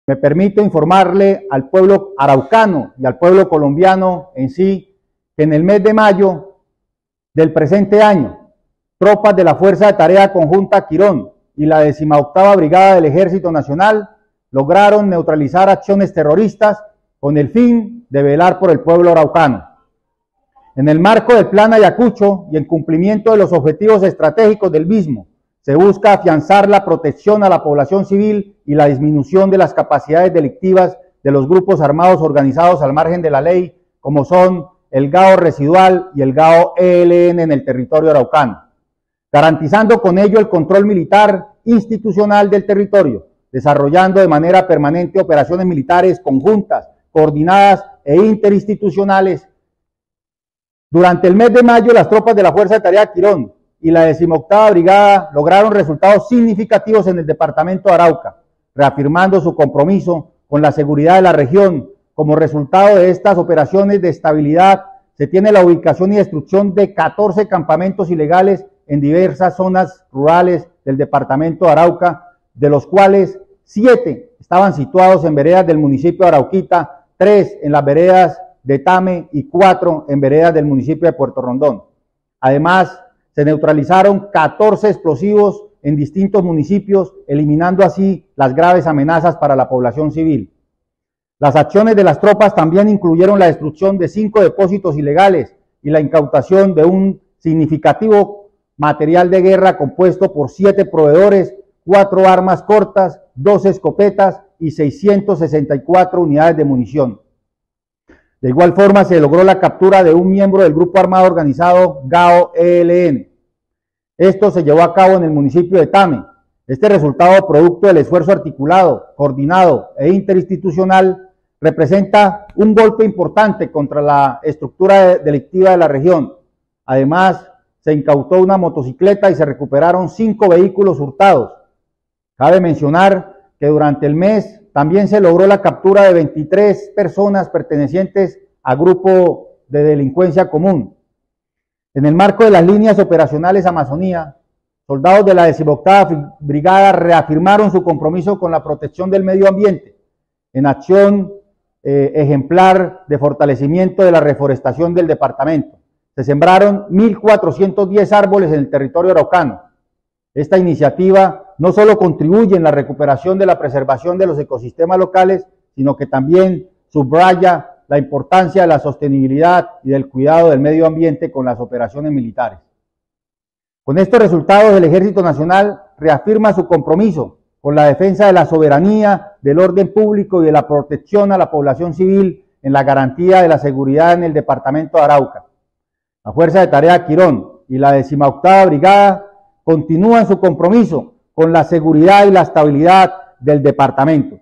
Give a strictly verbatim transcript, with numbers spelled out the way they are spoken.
Me permito informarle al pueblo araucano y al pueblo colombiano en sí que en el mes de mayo del presente año, tropas de la Fuerza de Tarea Conjunta Quirón y la decimoctava Brigada del Ejército Nacional lograron neutralizar acciones terroristas con el fin de velar por el pueblo araucano. En el marco del Plan Ayacucho y en cumplimiento de los objetivos estratégicos del mismo, se busca afianzar la protección a la población civil y la disminución de las capacidades delictivas de los grupos armados organizados al margen de la ley, como son el G A O Residual y el G A O E L N en el territorio araucano, garantizando con ello el control militar institucional del territorio, desarrollando de manera permanente operaciones militares conjuntas, coordinadas e interinstitucionales. Durante el mes de mayo, las tropas de la Fuerza de Tarea Quirón y la decimoctava Brigada lograron resultados significativos en el departamento de Arauca, reafirmando su compromiso con la seguridad de la región. Como resultado de estas operaciones de estabilidad, se tiene la ubicación y destrucción de catorce campamentos ilegales en diversas zonas rurales del departamento de Arauca, de los cuales siete estaban situados en veredas del municipio de Arauquita, tres en las veredas de Tame y cuatro en veredas del municipio de Puerto Rondón. Además, se neutralizaron catorce explosivos en distintos municipios, eliminando así las graves amenazas para la población civil. Las acciones de las tropas también incluyeron la destrucción de cinco depósitos ilegales y la incautación de un significativo material de guerra compuesto por siete proveedores, cuatro armas cortas, dos escopetas y seiscientas sesenta y cuatro unidades de munición. De igual forma, se logró la captura de un miembro del grupo armado organizado G A O E L N. Esto se llevó a cabo en el municipio de Tame. Este resultado, producto del esfuerzo articulado, coordinado e interinstitucional, representa un golpe importante contra la estructura delictiva de la región. Además, se incautó una motocicleta y se recuperaron cinco vehículos hurtados. Cabe mencionar que durante el mes también se logró la captura de veintitrés personas pertenecientes a grupo de delincuencia común. En el marco de las líneas operacionales Amazonía, soldados de la decimoctava Brigada reafirmaron su compromiso con la protección del medio ambiente en acción eh, ejemplar de fortalecimiento de la reforestación del departamento. Se sembraron mil cuatrocientos diez árboles en el territorio araucano. Esta iniciativa no solo contribuye en la recuperación de la preservación de los ecosistemas locales, sino que también subraya la importancia de la sostenibilidad y del cuidado del medio ambiente con las operaciones militares. Con estos resultados, el Ejército Nacional reafirma su compromiso con la defensa de la soberanía, del orden público y de la protección a la población civil en la garantía de la seguridad en el departamento de Arauca. La Fuerza de Tarea Quirón y la decimoctava Brigada continúan su compromiso con la seguridad y la estabilidad del departamento.